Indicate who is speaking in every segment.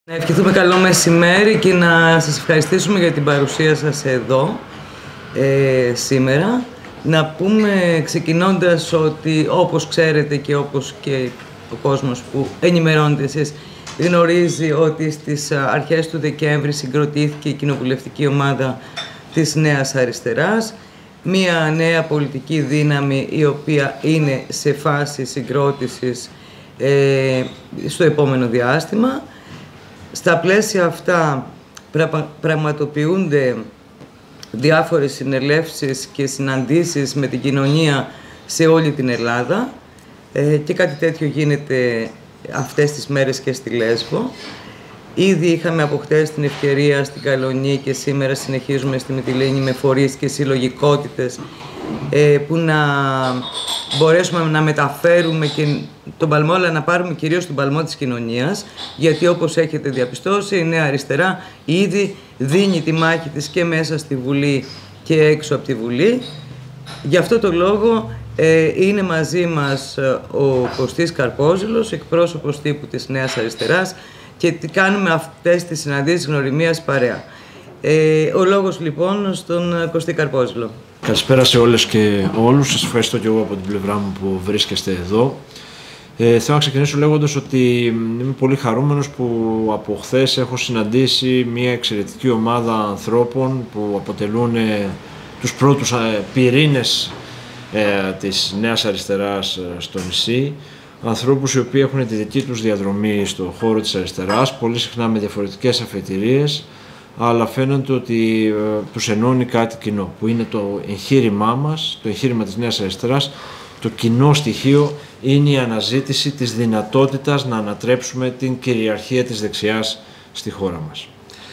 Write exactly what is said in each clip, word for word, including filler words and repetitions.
Speaker 1: Να ευχηθούμε καλό μεσημέρι και να σας ευχαριστήσουμε για την παρουσία σας εδώ ε, σήμερα. Να πούμε ξεκινώντας ότι όπως ξέρετε και όπως και ο κόσμος που ενημερώνετε εσείς γνωρίζει ότι στις αρχές του Δεκέμβρη συγκροτήθηκε η κοινοβουλευτική ομάδα της Νέας Αριστεράς, μία νέα πολιτική δύναμη η οποία είναι σε φάση συγκρότησης ε, στο επόμενο διάστημα. Στα πλαίσια αυτά πραγματοποιούνται διάφορες συνελεύσεις και συναντήσεις με την κοινωνία σε όλη την Ελλάδα ε, και κάτι τέτοιο γίνεται αυτές τις μέρες και στη Λέσβο. Ήδη είχαμε από χτες την ευκαιρία στην Καλονή και σήμερα συνεχίζουμε στη Μυτιλήνη με φορείς και συλλογικότητες ε, που να μπορέσουμε να μεταφέρουμε και τον παλμό, αλλά να πάρουμε κυρίως τον παλμό της κοινωνίας, γιατί όπως έχετε διαπιστώσει η Νέα Αριστερά ήδη δίνει τη μάχη της και μέσα στη Βουλή και έξω από τη Βουλή. Γι' αυτό το λόγο ε, είναι μαζί μας ο Κωστής Καρπόζηλος, εκπρόσωπος τύπου της Νέας Αριστεράς, και κάνουμε αυτές τις συναντήσεις γνωριμίας παρέα. Ε, ο λόγος λοιπόν στον Κωστή Καρπόζηλο.
Speaker 2: Καλησπέρα σε όλες και όλους. Σας ευχαριστώ και εγώ από την πλευρά μου που βρίσκεστε εδώ. Ε, θέλω να ξεκινήσω λέγοντας ότι είμαι πολύ χαρούμενος που από χθες έχω συναντήσει μια εξαιρετική ομάδα ανθρώπων που αποτελούν ε, τους πρώτους ε, πυρήνες ε, της Νέας Αριστεράς ε, στο νησί. Ανθρώπους οι οποίοι έχουν τη δική τους διαδρομή στον χώρο της αριστεράς, πολύ συχνά με διαφορετικές αφετηρίες, αλλά φαίνεται ότι ε, τους ενώνει κάτι κοινό, που είναι το εγχείρημά μας, το εγχείρημα της Νέας Αριστεράς. Το κοινό στοιχείο είναι η αναζήτηση της δυνατότητας να ανατρέψουμε την κυριαρχία της δεξιάς στη χώρα μας.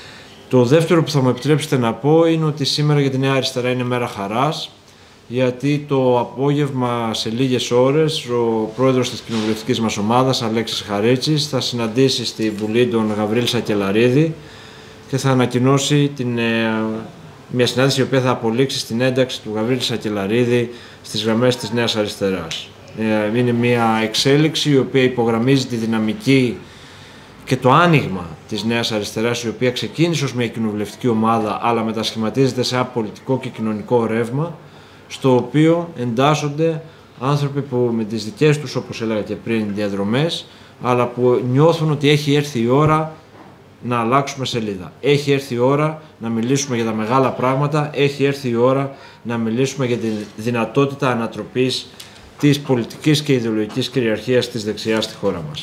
Speaker 2: Το δεύτερο που θα μου επιτρέψετε να πω είναι ότι σήμερα για τη Νέα Αριστερά είναι μέρα χαράς, γιατί το απόγευμα σε λίγες ώρες ο πρόεδρος της κοινοβουλευτικής μας ομάδας, Αλέξης Χαρίτσης, θα συναντήσει στη Βουλή τον Γαβρίλη Σακελαρίδη και θα ανακοινώσει την, ε, μια συνάντηση η οποία θα απολύξει στην ένταξη του Γαβρίλη Σακελαρίδη στις γραμμές της Νέας Αριστεράς. Ε, είναι μια εξέλιξη η οποία υπογραμμίζει τη δυναμική και το άνοιγμα της Νέας Αριστεράς, η οποία ξεκίνησε ως μια κοινοβουλευτική ομάδα, αλλά μετασχηματίζεται σε ένα πολιτικό και κοινωνικό ρεύμα, στο οποίο εντάσσονται άνθρωποι που με τις δικές τους, όπως έλεγα και πριν, διαδρομές, αλλά που νιώθουν ότι έχει έρθει η ώρα να αλλάξουμε σελίδα. Έχει έρθει η ώρα να μιλήσουμε για τα μεγάλα πράγματα, έχει έρθει η ώρα να μιλήσουμε για τη δυνατότητα ανατροπής της πολιτικής και ιδεολογικής κυριαρχίας της δεξιάς στη χώρα μας.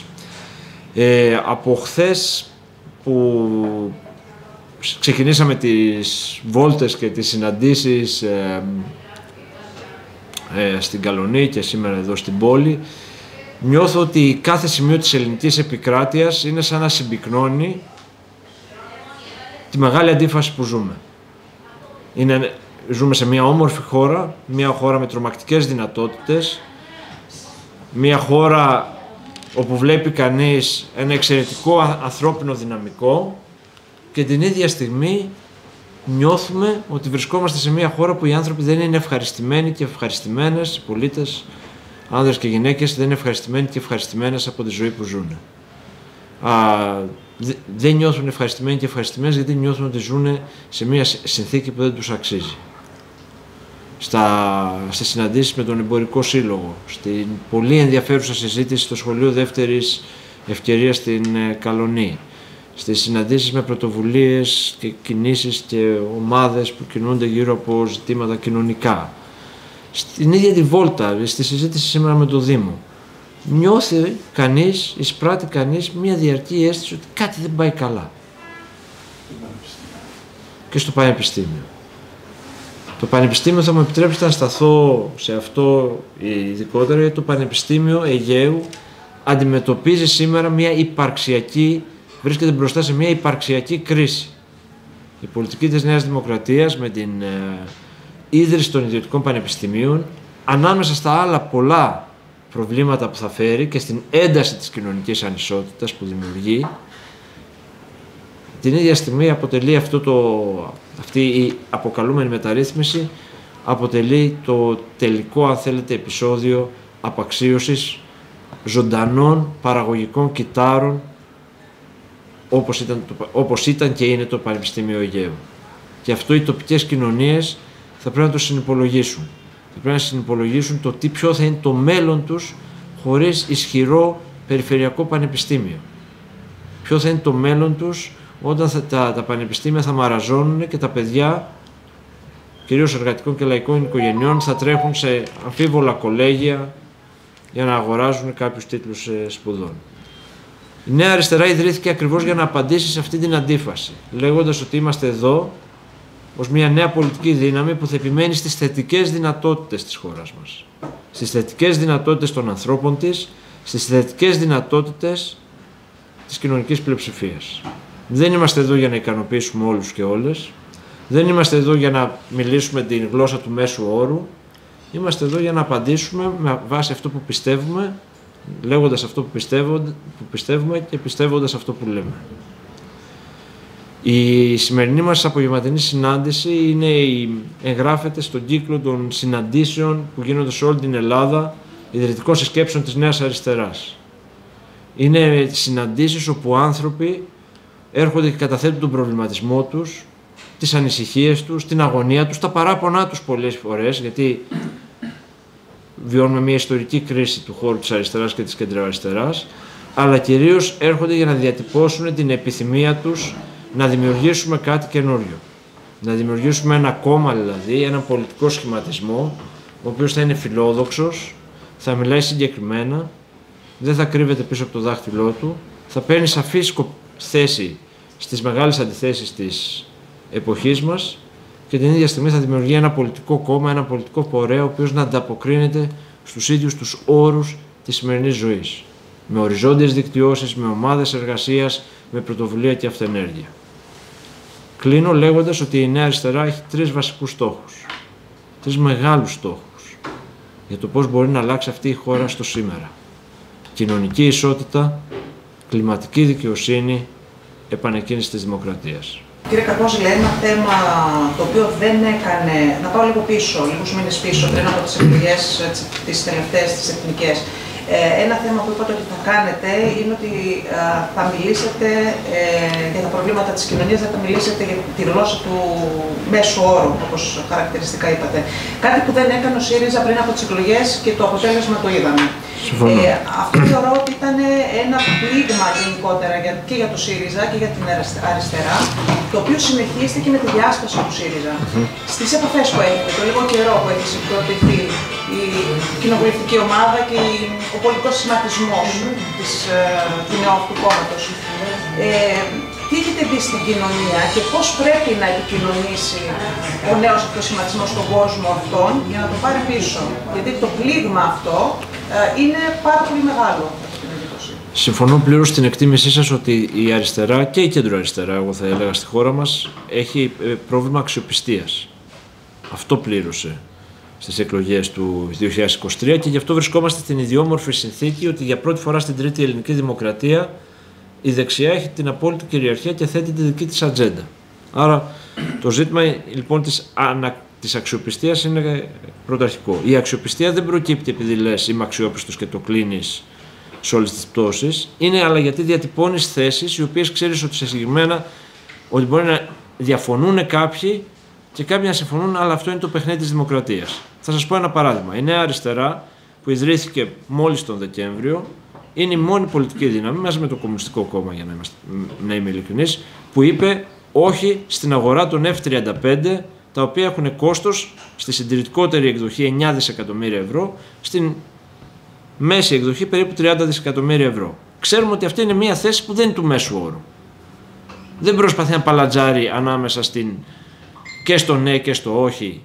Speaker 2: Ε, από χθες που ξεκινήσαμε τις βόλτες και τις συναντήσεις ε, ε, στην Καλονή και σήμερα εδώ στην πόλη, νιώθω ότι κάθε σημείο της ελληνικής επικράτειας είναι σαν να συμπυκνώνει τη μεγάλη αντίφαση που ζούμε. Είναι, ζούμε σε μια όμορφη χώρα, μια χώρα με τρομακτικές δυνατότητες, μια χώρα όπου βλέπει κανείς ένα εξαιρετικό ανθρώπινο δυναμικό και την ίδια στιγμή νιώθουμε ότι βρισκόμαστε σε μια χώρα που οι άνθρωποι δεν είναι ευχαριστημένοι και ευχαριστημένες, οι πολίτες, άνδρες και γυναίκες δεν είναι ευχαριστημένοι και ευχαριστημένες από τη ζωή που ζουν. Α, δεν νιώθουν ευχαριστημένοι και ευχαριστημένες γιατί νιώθουν ότι ζουν σε μια συνθήκη που δεν τους αξίζει. Στα, στις συναντήσεις με τον Εμπορικό Σύλλογο, στην πολύ ενδιαφέρουσα συζήτηση στο σχολείο δεύτερης ευκαιρίας στην Καλονή, στις συναντήσεις με πρωτοβουλίες και κινήσεις και ομάδες που κινούνται γύρω από ζητήματα κοινωνικά, στην ίδια τη βόλτα, στη συζήτηση σήμερα με το Δήμο, νιώθει κανείς, εισπράττει κανείς μια διαρκή αίσθηση ότι κάτι δεν πάει καλά. Και στο Πανεπιστήμιο. Το Πανεπιστήμιο, θα μου επιτρέψετε να σταθώ σε αυτό ειδικότερα, γιατί το Πανεπιστήμιο Αιγαίου αντιμετωπίζει σήμερα μια υπαρξιακή, βρίσκεται μπροστά σε μια υπαρξιακή κρίση. Η πολιτική της Νέας Δημοκρατίας με την ε, ίδρυση των ιδιωτικών πανεπιστημίων, ανάμεσα στα άλλα πολλά προβλήματα που θα φέρει και στην ένταση της κοινωνικής ανισότητας που δημιουργεί, την ίδια στιγμή αποτελεί αυτό το, αυτή η αποκαλούμενη μεταρρύθμιση, αποτελεί το τελικό, αν θέλετε, επεισόδιο απαξίωσης ζωντανών παραγωγικών κυτάρων όπως ήταν, όπως ήταν και είναι το Πανεπιστήμιο Αιγαίου. Και αυτό οι τοπικές κοινωνίες θα πρέπει να το συνυπολογίσουν. Θα πρέπει να συνυπολογίσουν το τι, ποιο θα είναι το μέλλον τους χωρίς ισχυρό περιφερειακό πανεπιστήμιο. Ποιο θα είναι το μέλλον τους όταν θα, τα, τα πανεπιστήμια θα μαραζώνουν και τα παιδιά, κυρίως εργατικών και λαϊκών οικογενειών, θα τρέχουν σε αμφίβολα κολέγια για να αγοράζουν κάποιους τίτλους ε, σπουδών. Η Νέα Αριστερά ιδρύθηκε ακριβώς για να απαντήσει σε αυτή την αντίφαση, λέγοντας ότι είμαστε εδώ ως μια νέα πολιτική δύναμη που θα επιμένει στις θετικές δυνατότητες της χώρας μας, στις θετικές δυνατότητες των ανθρώπων της, στις θετικές δυνατότητες της κοινωνικής πλειοψηφίας. Δεν είμαστε εδώ για να ικανοποιήσουμε όλους και όλες, δεν είμαστε εδώ για να μιλήσουμε την γλώσσα του μέσου όρου, είμαστε εδώ για να απαντήσουμε με βάση αυτό που πιστεύουμε, λέγοντας αυτό που, που πιστεύουμε και πιστεύοντας αυτό που λέμε. Η σημερινή μας απογευματινή συνάντηση είναι η, εγγράφεται στον κύκλο των συναντήσεων που γίνονται σε όλη την Ελλάδα, ιδρυτικών συσκέψεων της Νέας Αριστεράς. Είναι συναντήσεις όπου άνθρωποι έρχονται και καταθέτουν τον προβληματισμό τους, τις ανησυχίες τους, την αγωνία τους, τα παράπονά τους πολλές φορές, γιατί βιώνουμε μια ιστορική κρίση του χώρου της αριστεράς και της κεντροαριστεράς, αλλά κυρίως έρχονται για να διατυπώσουν την επιθυμία τους να δημιουργήσουμε κάτι καινούριο. Να δημιουργήσουμε ένα κόμμα, δηλαδή, ένα πολιτικό σχηματισμό, ο οποίος θα είναι φιλόδοξος, θα μιλάει συγκεκριμένα, δεν θα κρύβεται πίσω από το δάχτυλό του, θα παίρνει σαφή θέση στις μεγάλες αντιθέσεις της εποχής μας και την ίδια στιγμή θα δημιουργεί ένα πολιτικό κόμμα, ένα πολιτικό πορέα, ο οποίος να ανταποκρίνεται στους ίδιους τους όρους της σημερινής ζωής. Με οριζόντιες δικτυώσεις, με ομάδες εργασίας, με πρωτοβουλία και αυτενέργεια. Κλείνω λέγοντας ότι η Νέα Αριστερά έχει τρεις βασικούς στόχους. Τρεις μεγάλους στόχους για το πώς μπορεί να αλλάξει αυτή η χώρα στο σήμερα. Κοινωνική ισότητα, κλιματική δικαιοσύνη, επανεκκίνηση της δημοκρατίας.
Speaker 3: Κύριε Καρπόζηλε, ένα θέμα το οποίο δεν έκανε, να πάω λίγο πίσω, λίγους μήνες πίσω, πριν από τις εκλογές, τις τελευταίες, τις εθνικές. Ε, ένα θέμα που είπατε ότι θα κάνετε είναι ότι ε, θα μιλήσετε ε, για τα προβλήματα της κοινωνίας, θα μιλήσετε για τη γλώσσα του μέσου όρου, όπως χαρακτηριστικά είπατε. Κάτι που δεν έκανε ο ΣΥΡΙΖΑ πριν από τις εκλογές και το αποτέλεσμα το είδαμε. Ε, αυτό θεωρώ ότι ήταν ένα πλήγμα γενικότερα για, και για το ΣΥΡΙΖΑ και για την αριστερά, το οποίο συνεχίστηκε με τη διάσπαση του ΣΥΡΙΖΑ. Mm-hmm. Στις επαφές που έχετε, το λίγο καιρό που έχει συγκροτηθεί η κοινοβουλευτική ομάδα και η, ο πολιτικός σχηματισμός της, ε, του νεόαυτου κόμματος. Ε, τι έχετε δει στην κοινωνία και πώς πρέπει να επικοινωνήσει ο νέος αυτός σχηματισμός στον κόσμο αυτόν για να το πάρει πίσω. Γιατί το πλήγμα αυτό ε, είναι πάρα πολύ μεγάλο.
Speaker 2: Συμφωνώ πλήρως στην εκτίμησή σας ότι η αριστερά και η κεντροαριστερά, εγώ θα έλεγα, στη χώρα μας έχει πρόβλημα αξιοπιστίας. Αυτό πλήρωσε στις εκλογές του δύο χιλιάδες είκοσι τρία και γι' αυτό βρισκόμαστε στην ιδιόμορφη συνθήκη ότι για πρώτη φορά στην τρίτη ελληνική δημοκρατία η δεξιά έχει την απόλυτη κυριαρχία και θέτει τη δική της ατζέντα. Άρα το ζήτημα λοιπόν της, ανα, της αξιοπιστίας είναι πρωταρχικό. Η αξιοπιστία δεν προκύπτει επειδή λες είμαι αξιόπιστος και το κλείνεις σε όλες τις πτώσεις, είναι αλλά γιατί διατυπώνεις θέσεις οι οποίες ξέρεις ότι σε συγκεκριμένα ότι μπορεί να διαφωνούν κάποιοι και κάποιοι να συμφωνούν, αλλά αυτό είναι το παιχνίδι της δημοκρατίας. Θα σας πω ένα παράδειγμα. Η Νέα Αριστερά, που ιδρύθηκε μόλις τον Δεκέμβριο, είναι η μόνη πολιτική δύναμη, μαζί με το Κομμουνιστικό Κόμμα, για να, είμαστε, να είμαι ειλικρινής, που είπε όχι στην αγορά των εφ τριάντα πέντε, τα οποία έχουν κόστος στη συντηρητικότερη εκδοχή εννιά δισεκατομμύρια ευρώ, στην μέση εκδοχή περίπου τριάντα δισεκατομμύρια ευρώ. Ξέρουμε ότι αυτή είναι μια θέση που δεν είναι του μέσου όρου. Δεν προσπαθεί να παλατζάρει ανάμεσα στην και στο ναι και στο όχι,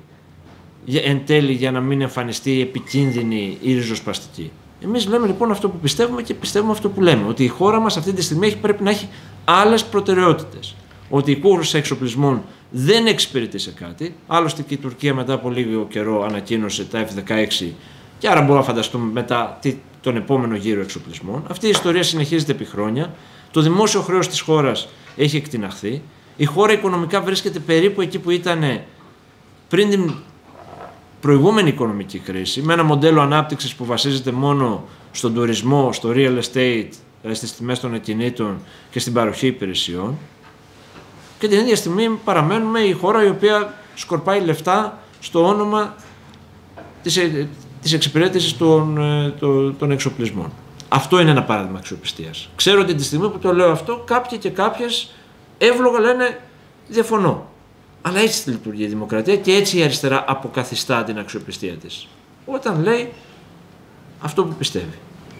Speaker 2: εν τέλει για να μην εμφανιστεί επικίνδυνη ή ριζοσπαστική. Εμείς λέμε λοιπόν αυτό που πιστεύουμε και πιστεύουμε αυτό που λέμε. Ότι η χώρα μας αυτή τη στιγμή έχει, πρέπει να έχει άλλες προτεραιότητες. Ότι η κούρσα εξοπλισμών δεν εξυπηρετεί σε κάτι. Άλλωστε και η Τουρκία μετά από λίγο καιρό ανακοίνωσε τα εφ δεκαέξι και άρα μπορούμε να φανταστούμε μετά τον επόμενο γύρο εξοπλισμών. Αυτή η ιστορία συνεχίζεται επί χρόνια. Το δημόσιο χρέος της χώρας έχει εκτιναχθεί. Η χώρα οικονομικά βρίσκεται περίπου εκεί που ήταν πριν την προηγούμενη οικονομική κρίση, με ένα μοντέλο ανάπτυξης που βασίζεται μόνο στον τουρισμό, στο real estate δηλαδή στις τιμές των ακινήτων και στην παροχή υπηρεσιών, και την ίδια στιγμή παραμένουμε η χώρα η οποία σκορπάει λεφτά στο όνομα της, της εξυπηρέτησης των, των, των εξοπλισμών. Αυτό είναι ένα παράδειγμα αξιοπιστίας. Ξέρω ότι τη στιγμή που το λέω αυτό, κάποιοι και κάποιες εύλογα λένε διαφωνώ. Αλλά έτσι λειτουργεί η δημοκρατία και έτσι η αριστερά αποκαθιστά την αξιοπιστία της. Όταν λέει αυτό που πιστεύει.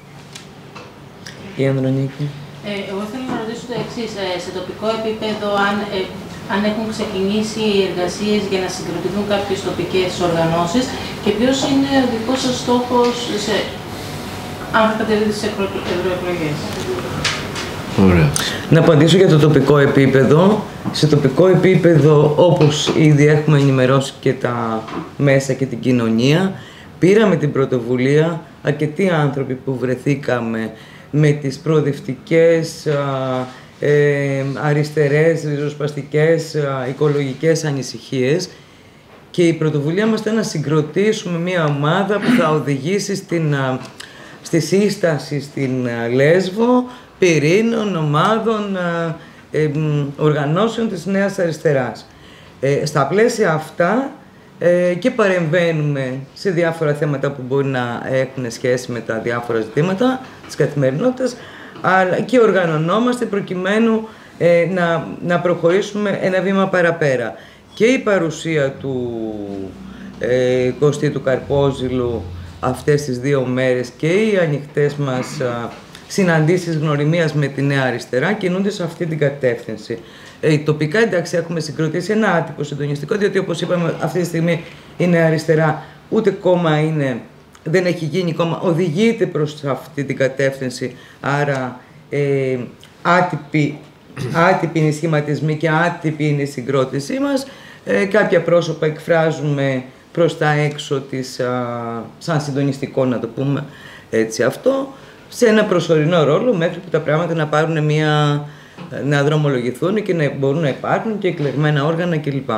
Speaker 1: Η Ανδρονίκη.
Speaker 4: Ε, εγώ θέλω να ρωτήσω το εξής. Ε, σε τοπικό επίπεδο, αν, ε, αν έχουν ξεκινήσει οι εργασίες για να συγκροτηθούν κάποιες τοπικές οργανώσεις και ποιος είναι ο δικός σας στόχος σε, αν θα κατεβείτε στις ευρωεκλογές.
Speaker 2: Ωραία.
Speaker 1: Να απαντήσω για το τοπικό επίπεδο. Σε τοπικό επίπεδο, όπως ήδη έχουμε ενημερώσει και τα μέσα και την κοινωνία, πήραμε την πρωτοβουλία αρκετοί άνθρωποι που βρεθήκαμε με τις προοδευτικές, ε, αριστερές, ριζοσπαστικές, οικολογικές ανησυχίες, και η πρωτοβουλία μας ήταν να συγκροτήσουμε μια ομάδα που θα οδηγήσει στην, στη σύσταση στην Λέσβο πυρήνων, ομάδων, ε, ε, οργανώσεων της Νέας Αριστεράς. Ε, στα πλαίσια αυτά ε, και παρεμβαίνουμε σε διάφορα θέματα που μπορεί να έχουν σχέση με τα διάφορα ζητήματα της καθημερινότητας, αλλά και οργανωνόμαστε προκειμένου ε, να, να προχωρήσουμε ένα βήμα παραπέρα. Και η παρουσία του ε, Κωστή του Καρπόζηλου αυτές τις δύο μέρες και οι ανοιχτές μας α, συναντήσεις γνωριμίας με τη Νέα Αριστερά κινούνται σε αυτή την κατεύθυνση. Ε, τοπικά, εντάξει, έχουμε συγκροτήσει ένα άτυπο συντονιστικό, διότι όπως είπαμε αυτή τη στιγμή η Νέα Αριστερά ούτε κόμμα είναι, δεν έχει γίνει κόμμα, οδηγείται προς αυτή την κατεύθυνση, άρα ε, άτυποι, άτυποι είναι οι σχηματισμοί και άτυπη είναι η συγκρότησή μας. Ε, κάποια πρόσωπα εκφράζουμε προς τα έξω της, α, σαν συντονιστικό, να το πούμε έτσι αυτό, σε ένα προσωρινό ρόλο μέχρι που τα πράγματα να πάρουν μια, να δρομολογηθούν και να μπορούν να υπάρχουν και εκλεγμένα όργανα κλπ.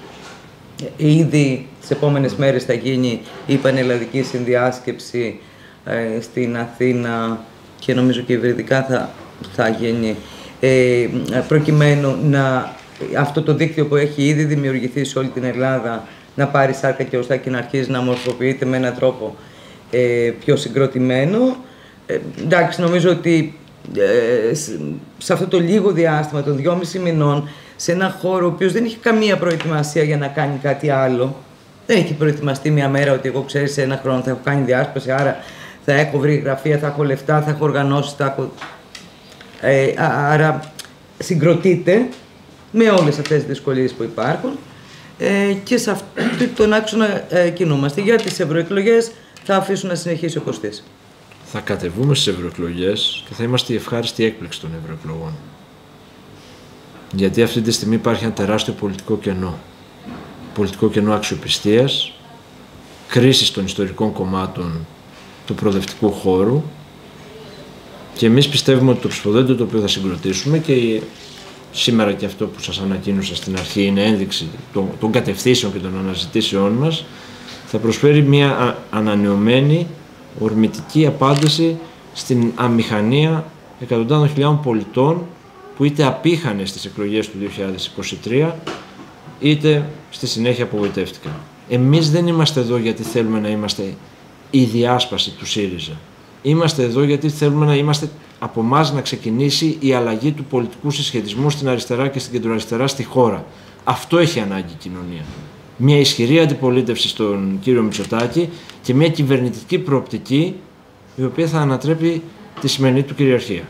Speaker 1: Ήδη τις επόμενες μέρες θα γίνει η πανελλαδική συνδιάσκεψη ε, στην Αθήνα και νομίζω και υβριδικά θα, θα γίνει, ε, προκειμένου να αυτό το δίκτυο που έχει ήδη δημιουργηθεί σε όλη την Ελλάδα να πάρει σάρκα και οστά και να αρχίζει να μορφοποιείται με έναν τρόπο ε, πιο συγκροτημένο. Ε, εντάξει, νομίζω ότι ε, σε αυτό το λίγο διάστημα των δυόμισι μηνών, σε ένα χώρο ο οποίος δεν είχε καμία προετοιμασία για να κάνει κάτι άλλο, δεν έχει προετοιμαστεί μια μέρα ότι εγώ, ξέρεις, σε ένα χρόνο θα έχω κάνει διάσπαση, άρα θα έχω βρει γραφεία, θα έχω λεφτά, θα έχω οργανώσει, θα έχω... Ε, άρα συγκροτείται με όλες αυτές τις δυσκολίες που υπάρχουν ε, και σε αυτό τον άξονα ε, κινούμαστε. Για τις ευρωεκλογές θα αφήσουν να συνεχίσει ο Κωστής.
Speaker 2: Θα κατεβούμε στις ευρωεκλογές και θα είμαστε η ευχάριστη έκπληξη των ευρωεκλογών. Γιατί αυτή τη στιγμή υπάρχει ένα τεράστιο πολιτικό κενό. Πολιτικό κενό αξιοπιστίας, κρίση των ιστορικών κομμάτων του προοδευτικού χώρου, και εμείς πιστεύουμε ότι το ψηφοδέλτιο το οποίο θα συγκροτήσουμε, και σήμερα και αυτό που σας ανακοίνωσα στην αρχή είναι ένδειξη των, των κατευθύνσεων και των αναζητήσεών μας, θα προσφέρει μια ανανεωμένη, ορμητική απάντηση στην αμηχανία εκατοντάδων χιλιάδων πολιτών που είτε απήχανε στις εκλογές του δύο χιλιάδες είκοσι τρία, είτε στη συνέχεια απογοητεύτηκαν. Εμείς δεν είμαστε εδώ γιατί θέλουμε να είμαστε η διάσπαση του ΣΥΡΙΖΑ. Είμαστε εδώ γιατί θέλουμε να είμαστε από εμάς να ξεκινήσει η αλλαγή του πολιτικού συσχετισμού στην αριστερά και στην κεντροαριστερά στη χώρα. Αυτό έχει ανάγκη η κοινωνία. Μια ισχυρή αντιπολίτευση στον κύριο Μητσοτάκη και μια κυβερνητική προοπτική η οποία θα ανατρέπει τη σημερινή του κυριαρχία.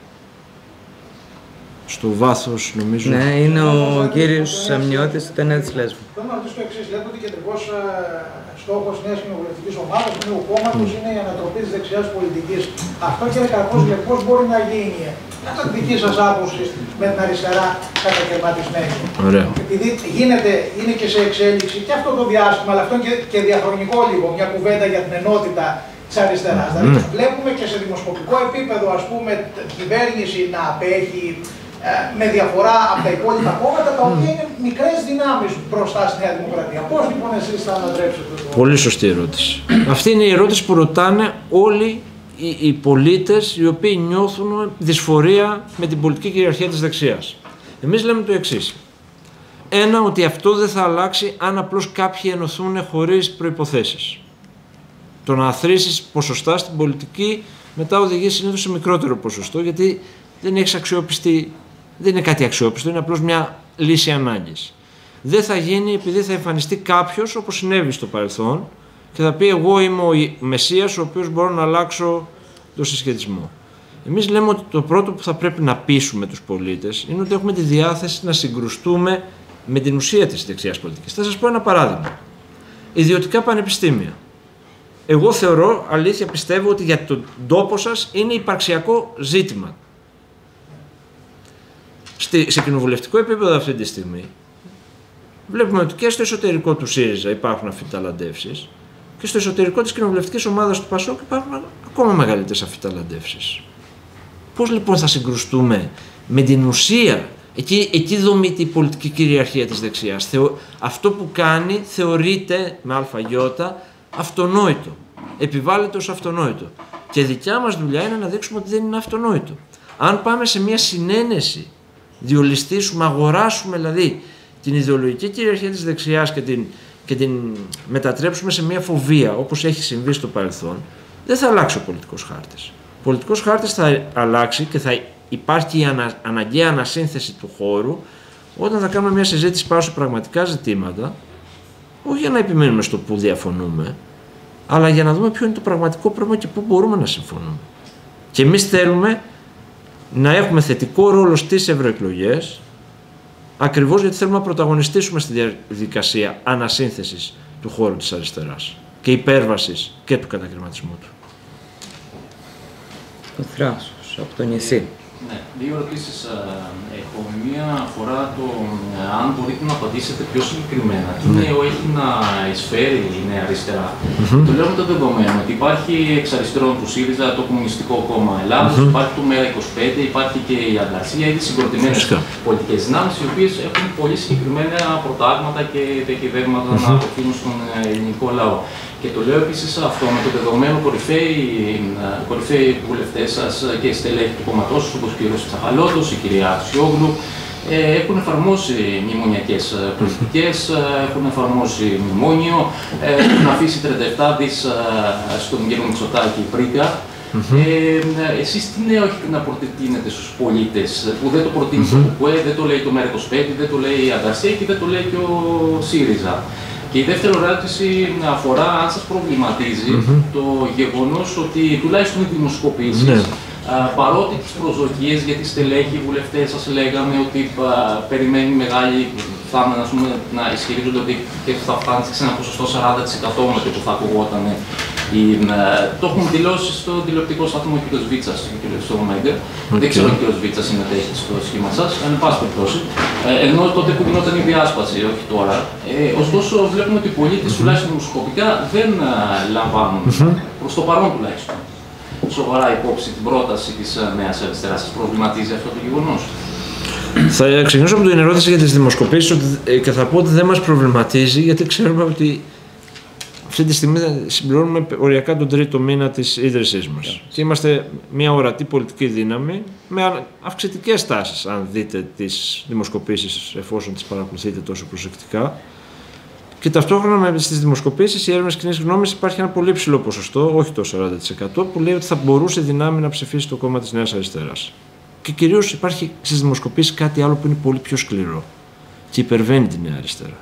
Speaker 2: Στο βάθος, νομίζω...
Speaker 1: Ναι, είναι ο κύριος Σαμιώτης, ήταν της Λέσβου.
Speaker 5: Θέλω να ρωτήσω το εξής. Λέτε ότι κεντρικός στόχος νέας κοινοβουλευτικής ομάδας, του νέου κόμματος, mm. είναι η ανατροπή της δεξιάς πολιτικής. Αυτό, κύριε Καρπόζηλε, πώς μπορεί να γίνει, κατά τη δική σας άποψη, με την αριστερά κατακαιρματισμένη?
Speaker 2: Ωραία.
Speaker 5: Επειδή γίνεται, είναι και σε εξέλιξη και αυτό το διάστημα, αλλά αυτό είναι και, και διαχρονικό λίγο, μια κουβέντα για την ενότητα της αριστεράς. Mm. Δηλαδή, βλέπουμε και σε δημοσκοπικό επίπεδο, ας πούμε, κυβέρνηση να απέχει με διαφορά από τα υπόλοιπα κόμματα, τα οποία είναι μικρές δυνάμεις μπροστά στη Νέα Δημοκρατία. Πώς λοιπόν εσείς θα ανατρέψετε το...
Speaker 2: Πολύ σωστή ερώτηση. Αυτή είναι η ερώτηση που ρωτάνε όλοι οι, οι πολίτες οι οποίοι νιώθουν δυσφορία με την πολιτική κυριαρχία της δεξιάς. Εμείς λέμε το εξής. Ένα, ότι αυτό δεν θα αλλάξει αν απλώς κάποιοι ενωθούν χωρίς προϋποθέσεις. Το να αθροίσεις ποσοστά στην πολιτική μετά οδηγεί συνήθως σε μικρότερο ποσοστό, γιατί δεν έχεις αξιόπιστη, δεν είναι κάτι αξιόπιστο, είναι απλώς μια λύση ανάγκης. Δεν θα γίνει επειδή θα εμφανιστεί κάποιος, όπως συνέβη στο παρελθόν, και θα πει εγώ είμαι ο Μεσσίας ο οποίος μπορώ να αλλάξω το συσχετισμό. Εμείς λέμε ότι το πρώτο που θα πρέπει να πείσουμε τους πολίτες είναι ότι έχουμε τη διάθεση να συγκρουστούμε με την ουσία της δεξιάς πολιτικής. Θα σας πω ένα παράδειγμα. Ιδιωτικά πανεπιστήμια. Εγώ θεωρώ, αλήθεια πιστεύω, ότι για τον τόπο σας είναι υπαρξιακό ζήτημα. Στη, σε κοινοβουλευτικό επίπεδο αυτή τη στιγμή βλέπουμε ότι και στο εσωτερικό του ΣΥΡΙΖΑ υπάρχουν αφιταλαντεύσεις και στο εσωτερικό της κοινοβουλευτικής ομάδας του ΠΑΣΟΚ υπάρχουν ακόμα μεγαλύτερες αφιταλαντεύσεις. Πώς λοιπόν θα συγκρουστούμε με την ουσία, εκεί, εκεί δομείται η πολιτική κυριαρχία της δεξιάς. Θεω, αυτό που κάνει θεωρείται με αλφαγιώτα αυτονόητο. Επιβάλλεται ως αυτονόητο. Και δικιά μας δουλειά είναι να δείξουμε ότι δεν είναι αυτονόητο. Αν πάμε σε μια συνένεση, διολιστήσουμε, αγοράσουμε δηλαδή την ιδεολογική κυριαρχία της δεξιάς και την, και την μετατρέψουμε σε μια φοβία, όπως έχει συμβεί στο παρελθόν, δεν θα αλλάξει ο πολιτικός χάρτης. Ο πολιτικός χάρτης θα αλλάξει και θα υπάρχει η ανα, αναγκαία ανασύνθεση του χώρου όταν θα κάνουμε μια συζήτηση πάνω σε πραγματικά ζητήματα, όχι για να επιμείνουμε στο που διαφωνούμε, αλλά για να δούμε ποιο είναι το πραγματικό πρόβλημα και πού μπορούμε να συμφωνούμε. Και εμείς θέλουμε να έχουμε θετικό ρόλο στις ευρωεκλογές, ακριβώς γιατί θέλουμε να πρωταγωνιστήσουμε στη διαδικασία ανασύνθεσης του χώρου της αριστεράς και υπέρβασης και του κατακριματισμού του.
Speaker 1: Ο Θράσος, από το νησί.
Speaker 6: Ναι, δύο ερωτήσεις έχω. Μία αφορά το αν μπορείτε να απαντήσετε πιο συγκεκριμένα. Τι νέο έχει να εισφέρει η Νέα Αριστερά. Mm-hmm. Το λέω με το δεδομένο ότι υπάρχει εξ αριστερών του ΣΥΡΙΖΑ το Κομμουνιστικό Κόμμα Ελλάδος, mm-hmm. υπάρχει το ΜΕΡΑ είκοσι πέντε, υπάρχει και η Ανταρσία, ήδη συγκροτημένες πολιτικές δυνάμεις, οι οποίες έχουν πολύ συγκεκριμένα προτάγματα και διακυβέρματα mm-hmm. να αποφύγουν στον ελληνικό λαό. Και το λέω επίσης αυτό με το δεδομένο κορυφαίοι βουλευτές σας και στελέχη του κόμματός σας, όπως ο κ. Τσαχαλώτος, η κυρία Αξιόγλου, έχουν εφαρμόσει μνημονιακές πολιτικές, έχουν εφαρμόσει μνημόνιο, έχουν αφήσει τριάντα επτά δις στον κ. Μητσοτάκη πρίκα. Mm-hmm. Ε, εσείς τι νέο έχετε να προτείνετε στους πολίτες που δεν το προτείνει mm-hmm. το ΚΟΚΟΕ, δεν το λέει το ΜΕΡΑ είκοσι πέντε, δεν το λέει η Ανταρσία και δεν το λέει και ο ΣΥΡΙΖΑ. Και η δεύτερη ερώτηση αφορά αν σας προβληματίζει mm-hmm. το γεγονός ότι τουλάχιστον οι δημοσκοπήσεις, mm-hmm. παρότι τις προσδοκίες για τις στελέχοι, οι βουλευτές σας λέγανε ότι α, περιμένει μεγάλη, θα, πούμε, να ισχυρίζονται ότι και θα φτάνει σε ένα ποσοστό σαράντα τοις εκατό με το που θα ακουγόταν. Η, α, το έχουν δηλώσει στο τηλεοπτικό σταθμό ο κ. Βίτσας, στο Μέγκα. Okay. Δεν ξέρω αν ο κ. Βίτσας συμμετέχει στο σχήμα σας, εν πάση περιπτώσει. Ε, ενώ τότε που γινόταν η διάσπαση, όχι τώρα. Ε, ωστόσο, βλέπουμε ότι οι πολίτες, τουλάχιστον δημοσκοπικά, δεν α, λαμβάνουν, mm-hmm. προς το παρόν τουλάχιστον, σοβαρά υπόψη την πρόταση της Νέας Αριστεράς. Σας προβληματίζει αυτό το γεγονός?
Speaker 2: Θα ξεκινήσω από την ερώτηση για τις δημοσκοπήσεις και θα πω ότι δεν μας προβληματίζει, γιατί ξέρουμε ότι αυτή τη στιγμή συμπληρώνουμε οριακά τον τρίτο μήνα της ίδρυσής μας. Yeah. Και είμαστε μια ορατή πολιτική δύναμη με αυξητικές τάσεις, αν δείτε τις δημοσκοπήσεις, εφόσον τις παρακολουθείτε τόσο προσεκτικά. Και ταυτόχρονα στις δημοσκοπήσεις, οι έρευνες κοινής γνώμης, υπάρχει ένα πολύ ψηλό ποσοστό, όχι το σαράντα τοις εκατό, που λέει ότι θα μπορούσε δυνάμει να ψηφίσει το κόμμα της Νέας Αριστεράς. Και κυρίως υπάρχει στις δημοσκοπήσεις κάτι άλλο που είναι πολύ πιο σκληρό και υπερβαίνει τη Νέα Αριστερά.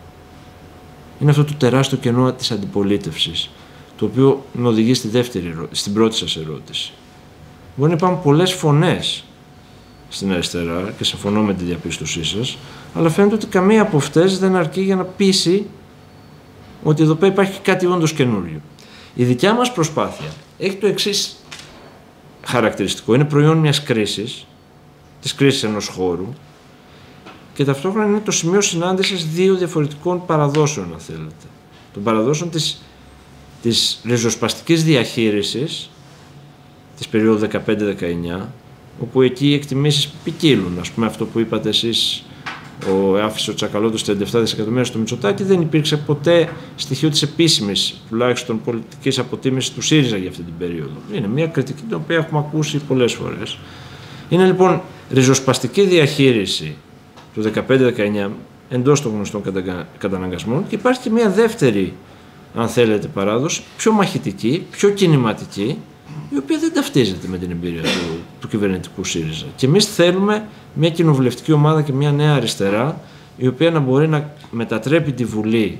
Speaker 2: Είναι αυτό το τεράστιο κενό της αντιπολίτευσης, το οποίο με οδηγεί στη δεύτερη, στην πρώτη σας ερώτηση. Μπορεί να υπάρχουν πολλές φωνές στην αριστερά και συμφωνώ με τη διαπίστωσή σας, αλλά φαίνεται ότι καμία από αυτές δεν αρκεί για να πείσει ότι εδώ πέρα υπάρχει κάτι όντως καινούριο. Η δικιά μας προσπάθεια έχει το εξής χαρακτηριστικό. Είναι προϊόν μιας κρίσης, της κρίσης ενός χώρου, και ταυτόχρονα είναι το σημείο συνάντησης δύο διαφορετικών παραδόσεων, αν θέλετε. Των παραδόσεων της, της ριζοσπαστικής διαχείρισης της περίοδου δεκαπέντε δεκαεννιά, όπου εκεί οι εκτιμήσεις ποικίλουν. Ας πούμε αυτό που είπατε εσείς, ο, άφησε ο Τσακαλώτος τριάντα επτά δισεκατομμύρια στο Μητσοτάκη, δεν υπήρξε ποτέ στοιχείο της επίσημης, τουλάχιστον πολιτικής αποτίμησης του ΣΥΡΙΖΑ για αυτή την περίοδο. Είναι μια κριτική την οποία έχουμε ακούσει πολλές φορές. Είναι λοιπόν ριζοσπαστική διαχείριση του δεκαπέντε δεκαεννιά εντός των γνωστών καταναγκασμών και υπάρχει και μια δεύτερη, αν θέλετε, παράδοση, πιο μαχητική, πιο κινηματική, η οποία δεν ταυτίζεται με την εμπειρία του, του κυβερνητικού ΣΥΡΙΖΑ. Και εμείς θέλουμε μια κοινοβουλευτική ομάδα και μια νέα αριστερά, η οποία να μπορεί να μετατρέπει τη Βουλή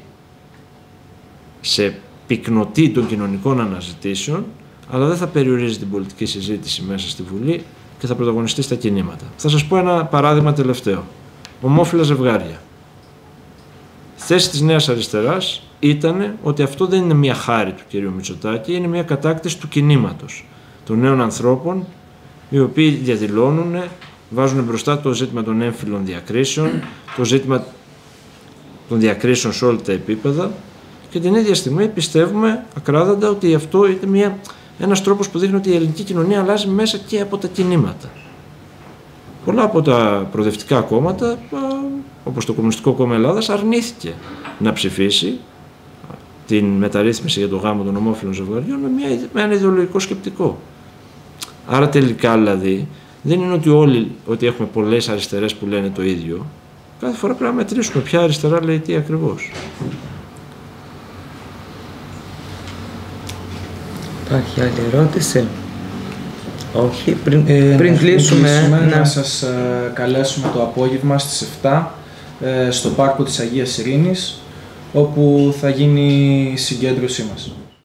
Speaker 2: σε πυκνοτή των κοινωνικών αναζητήσεων, αλλά δεν θα περιορίζει την πολιτική συζήτηση μέσα στη Βουλή και θα πρωταγωνιστεί στα κινήματα. Θα σας πω ένα παράδειγμα τελευταίο. Ομόφυλα ζευγάρια. Θέση της Νέας Αριστεράς ήταν ότι αυτό δεν είναι μια χάρη του κυρίου Μητσοτάκη, είναι μια κατάκτηση του κινήματος, των νέων ανθρώπων, οι οποίοι διαδηλώνουν, βάζουν μπροστά το ζήτημα των έμφυλων διακρίσεων, το ζήτημα των διακρίσεων σε όλα τα επίπεδα και την ίδια στιγμή πιστεύουμε ακράδαντα ότι αυτό είναι μια, ένας τρόπος που δείχνει ότι η ελληνική κοινωνία αλλάζει μέσα και από τα κινήματα. Πολλά από τα προοδευτικά κόμματα, όπως το Κομμουνιστικό Κόμμα Ελλάδας, αρνήθηκε να ψηφίσει την μεταρρύθμιση για το γάμο των ομόφυλων ζευγαριών με, μια, με ένα ιδεολογικό σκεπτικό. Άρα τελικά δηλαδή δεν είναι ότι όλοι, ότι έχουμε πολλές αριστερές που λένε το ίδιο. Κάθε φορά πρέπει να μετρήσουμε ποια αριστερά λέει τι ακριβώς.
Speaker 1: Υπάρχει άλλη ερώτηση? Όχι, πριν,
Speaker 7: ε,
Speaker 1: πριν κλείσουμε,
Speaker 7: κλείσουμε
Speaker 1: να
Speaker 7: να σας ε, καλέσουμε το απόγευμα στις επτά ε, στο πάρκο της Αγίας Ειρήνης, όπου θα γίνει η συγκέντρωσή μας.